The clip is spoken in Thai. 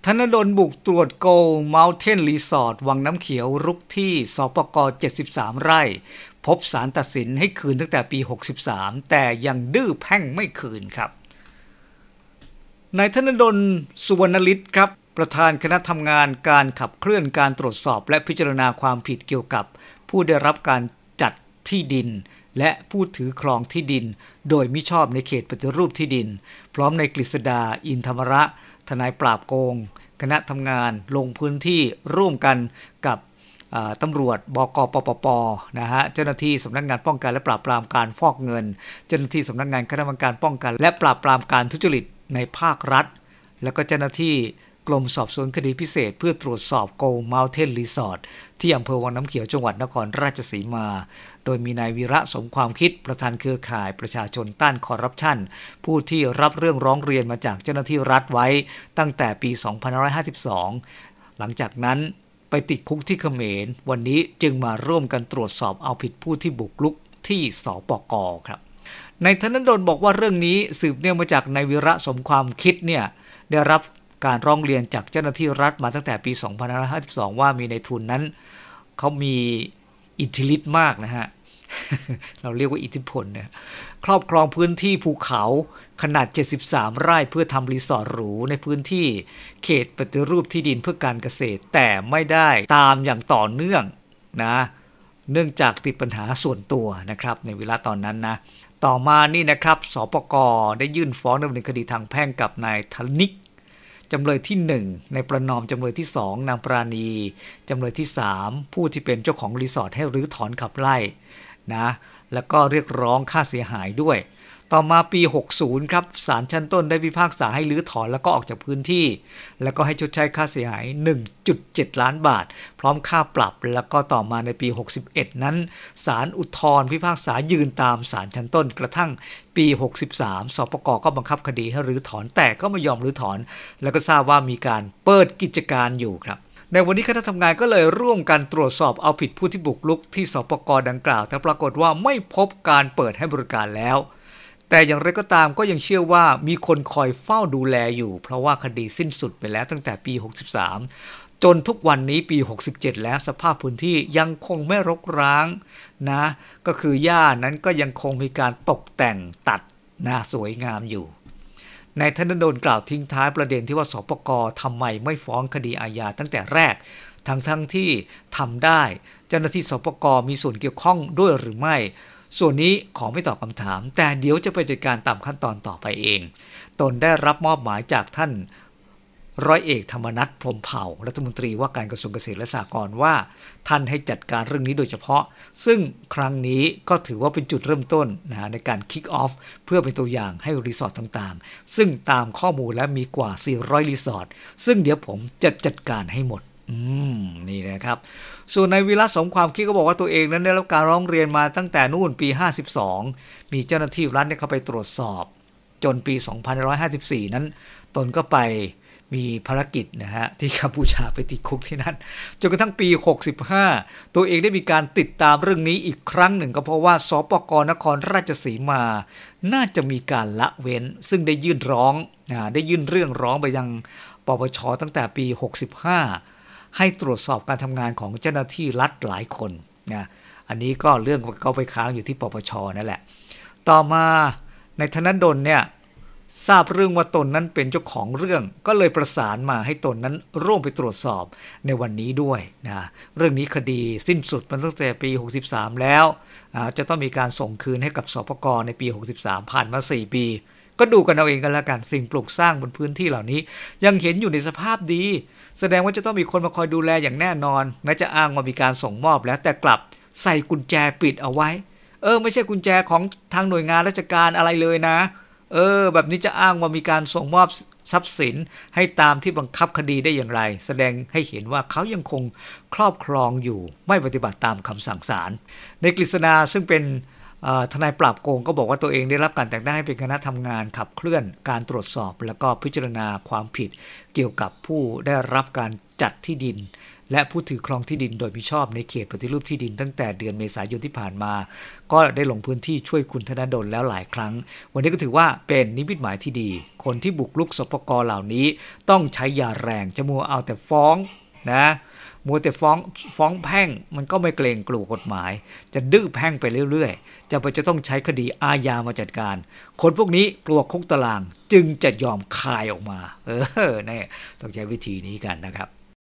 ธนดลบุกตรวจโกลด์เมลเทนรีสอร์ทวังน้ำเขียวรุกที่สปก73ไร่พบศาลตัดสินให้คืนตั้งแต่ปี63แต่ยังดื้อแพ่งไม่คืนครับนายธนดลสุวรรณฤทธิ์ครับประธานคณะทำงานการขับเคลื่อนการตรวจสอบและพิจารณาความผิดเกี่ยวกับผู้ได้รับการจัดที่ดินและผู้ถือครองที่ดินโดยมิชอบในเขตปฏิรูปที่ดินพร้อมในกฤษดาอินธรรมระทนายปราบโกงคณะทำงานลงพื้นที่ร่วมกันกับตำรวจบก.ปปป.นะฮะเจ้าหน้าที่สำนักงานป้องกันและปราบปรามการฟอกเงินเจ้าหน้าที่สำนักงานคณะกรรมการป้องกันและปราบปรามการทุจริตในภาครัฐและก็เจ้าหน้าที่กรมสอบสวนคดีพิเศษเพื่อตรวจสอบโกลด์เมลเทนรีสอร์ทที่อำเภอวังน้ำเขียวจังหวัดนครราชสีมาโดยมีนายวีระสมความคิดประธานเครือข่ายประชาชนต้านคอร์รัปชันผู้ที่รับเรื่องร้องเรียนมาจากเจ้าหน้าที่รัฐไว้ตั้งแต่ปี2552หลังจากนั้นไปติดคุกที่เขมรวันนี้จึงมาร่วมกันตรวจสอบเอาผิดผู้ที่บุกรุกที่สปก.ครับนายธนดลบอกว่าเรื่องนี้สืบเนื่องมาจากนายวีระสมความคิดเนี่ยได้รับการร้องเรียนจากเจ้าหน้าที่รัฐมาตั้งแต่ปี2552ว่ามีในทุนนั้นเขามีอิทธิฤทธิ์มากนะฮะ เราเรียกว่าอิทธิพลเนี่ยครอบครองพื้นที่ภูเขาขนาด73ไร่เพื่อทำรีสอร์ทหรูในพื้นที่เขตปฏิรูปที่ดินเพื่อการเกษตรแต่ไม่ได้ตามอย่างต่อเนื่องนะเนื่องจากติดปัญหาส่วนตัวนะครับในเวลาตอนนั้นนะต่อมานี่นะครับสปก.ได้ยื่นฟ้องดำเนินคดีทางแพ่งกับนายธนิกจำเลยที่1ในประนอมจำเลยที่2นางปราณีจำเลยที่3ผู้ที่เป็นเจ้าของรีสอร์ทให้รื้อถอนขับไล่นะแล้วก็เรียกร้องค่าเสียหายด้วยต่อมาปี60ครับศาลชั้นต้นได้พิพากษาให้รื้อถอนแล้วก็ออกจากพื้นที่แล้วก็ให้ชดใช้ค่าเสียหาย 1.7 ล้านบาทพร้อมค่าปรับแล้วก็ต่อมาในปี61นั้นศาลอุทธรณ์พิพากษายืนตามศาลชั้นต้นกระทั่งปี63สปก.ก็บังคับคดีให้รื้อถอนแต่ก็ไม่ยอมรื้อถอนแล้วก็ทราบว่ามีการเปิดกิจการอยู่ครับในวันนี้คณะทำงานก็เลยร่วมกันตรวจสอบเอาผิดผู้ที่บุกรุกที่สปก.ดังกล่าวแต่ปรากฏว่าไม่พบการเปิดให้บริการแล้วแต่อย่างไรก็ตามก็ยังเชื่อว่ามีคนคอยเฝ้าดูแลอยู่เพราะว่าคดีสิ้นสุดไปแล้วตั้งแต่ปี63จนทุกวันนี้ปี67แล้วสภาพพื้นที่ยังคงไม่รกร้างนะก็คือหญ้านั้นก็ยังคงมีการตกแต่งตัดน่าสวยงามอยู่นายธนดลกล่าวทิ้งท้ายประเด็นที่ว่าสปก.ทำไมไม่ฟ้องคดีอาญาตั้งแต่แรกทั้งที่ทำได้เจ้าหน้าที่สปก.มีส่วนเกี่ยวข้องด้วยหรือไม่ส่วนนี้ขอไม่ตอบคำถามแต่เดี๋ยวจะไปจัดการตามขั้นตอนต่อไปเองตนได้รับมอบหมายจากท่านร้อยเอกธรรมนัส พรหมเผ่ารัฐมนตรีว่าการกระทรวงเกษตรและสหกรณ์ว่าท่านให้จัดการเรื่องนี้โดยเฉพาะซึ่งครั้งนี้ก็ถือว่าเป็นจุดเริ่มต้นในการ kick off เพื่อเป็นตัวอย่างให้รีสอร์ทต่างๆซึ่งตามข้อมูลแล้วมีกว่า400รีสอร์ทซึ่งเดี๋ยวผมจะจัดการให้หมดนี่นะครับส่วนนายวีระสมความคิดก็บอกว่าตัวเองนั้นได้รับการร้องเรียนมาตั้งแต่นู่นปี52มีเจ้าหน้าที่รัฐเข้าไปตรวจสอบจนปี2554นั้นตนก็ไปมีภารกิจนะฮะที่กัมพูชาไปติดคุกที่นั่นจนกระทั่งปี65ตัวเองได้มีการติดตามเรื่องนี้อีกครั้งหนึ่งก็เพราะว่าสปก.นครราชสีมาน่าจะมีการละเว้นซึ่งได้ยื่นเรื่องร้องไปยังปปช.ตั้งแต่ปี65ให้ตรวจสอบการทำงานของเจ้าหน้าที่รัฐหลายคนนะอันนี้ก็เรื่องก็ไปค้างอยู่ที่ปปช.นั่นแหละต่อมาในธนดลเนี่ยทราบเรื่องว่าตนนั้นเป็นเจ้าของเรื่องก็เลยประสานมาให้ตนนั้นร่วมไปตรวจสอบในวันนี้ด้วยนะเรื่องนี้คดีสิ้นสุดมาตั้งแต่ปี63แล้วจะต้องมีการส่งคืนให้กับสปก.ในปี63ผ่านมา4ปีก็ดูกันเอาเองกันแล้วกันสิ่งปลูกสร้างบนพื้นที่เหล่านี้ยังเห็นอยู่ในสภาพดีแสดงว่าจะต้องมีคนมาคอยดูแลอย่างแน่นอนแม้จะอ้างว่ามีการส่งมอบแล้วแต่กลับใส่กุญแจปิดเอาไว้ไม่ใช่กุญแจของทางหน่วยงานราชการอะไรเลยนะแบบนี้จะอ้างว่ามีการส่งมอบทรัพย์สินให้ตามที่บังคับคดีได้อย่างไรแสดงให้เห็นว่าเขายังคงครอบครองอยู่ไม่ปฏิบัติตามคำสั่งศาลในกฤษณาซึ่งเป็นทนายปราบโกงก็บอกว่าตัวเองได้รับการแต่งตั้งให้เป็นคณะทำงานขับเคลื่อนการตรวจสอบแล้วก็พิจารณาความผิดเกี่ยวกับผู้ได้รับการจัดที่ดินและผู้ถือครองที่ดินโดยมิชอบในเขตปฏิรูปที่ดินตั้งแต่เดือนเมษายนที่ผ่านมาก็ได้ลงพื้นที่ช่วยคุณธนดลแล้วหลายครั้งวันนี้ก็ถือว่าเป็นนิมิตหมายที่ดีคนที่บุกรุกสปก.เหล่านี้ต้องใช้ยาแรงจะมัวเอาแต่ฟ้องนะมัวแต่ฟ้องแพ่งมันก็ไม่เกรงกลัวกฎหมายจะดื้อแพ่งไปเรื่อยๆจะต้องใช้คดีอาญามาจัดการคนพวกนี้กลัวคุกตารางจึงจะยอมคายออกมาเนี่ยต้องใช้วิธีนี้กันนะครับ